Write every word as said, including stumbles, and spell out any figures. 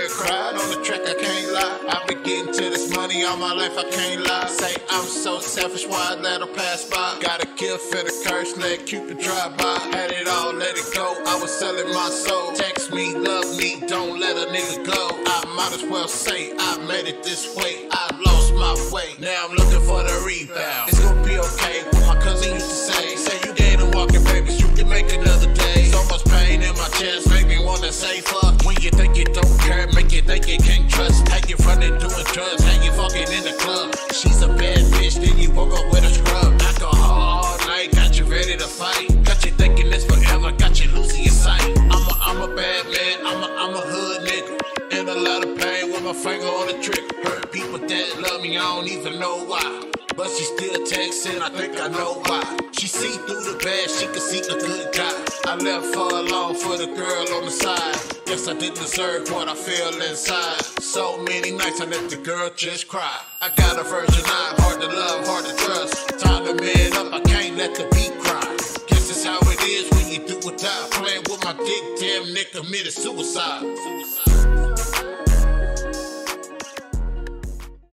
never cried on the track, I can't lie. I've been getting to this money all my life, I can't lie. Say I'm so selfish, why I let her pass by? Got a gift for the curse, let Cupid drive by. Had it all, let it go, I was selling my soul. Text me, love me, don't let a nigga go. I might as well say I made it this way. I lost my way, now I'm looking for the rebound. It's gonna be okay, what my cousin used to say. Say you gain a walking babies, you can make another day. So much pain in my chest, make me wanna say fuck. When you think you don't care, make you think you can't trust. How you frontin' doing drugs, how you fucking in the club. She's a bad bitch, then you woke up with a scrub. Alcohol all night, got you ready to fight. Got you thinking this forever, got you losing your sight. I'm a, I'm a bad man, I'm a, I'm a hood nigga. In a lot of pain with my finger on the trigger. Hurt people that love me, I don't even know why. But she still texting, I think I know why. She see through the bad, she can see the good guy. I left her alone for the girl on the side. Guess I didn't deserve what I feel inside. So many nights I let the girl just cry. I got a virgin eye, hard to love, hard to trust. Time to man up, I can't let the beat cry. Guess it's how it is when you do without. Playing with my dick, damn nigga committed suicide. suicide.